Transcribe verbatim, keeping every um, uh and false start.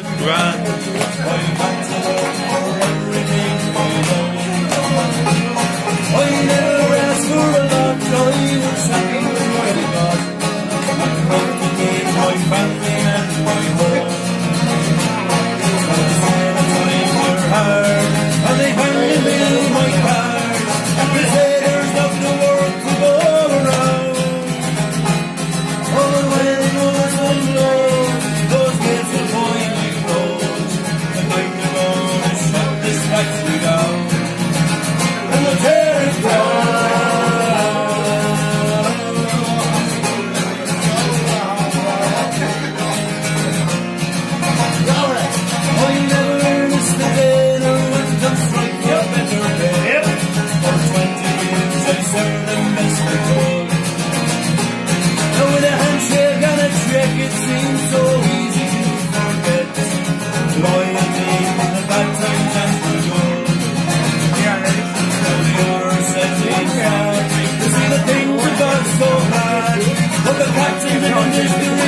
Grand. I never asked for a lot, I was happy with what I got. I'm proud to meet my family and my home. I said the times were hard, and they handed me my card. And crusaders of the world to go around. Oh, when it was alone, those kids will point me road. The night they're gonna shut this factory down. And we'll tear it down. I never missed a day, no one can strike you better bed. For twenty years I served them best I could. Now with a handshake and a check it seems so easy to forget. Loyalty in the bad times and the good. Now the hours that they can to see the things that got so bad. But the captain didn't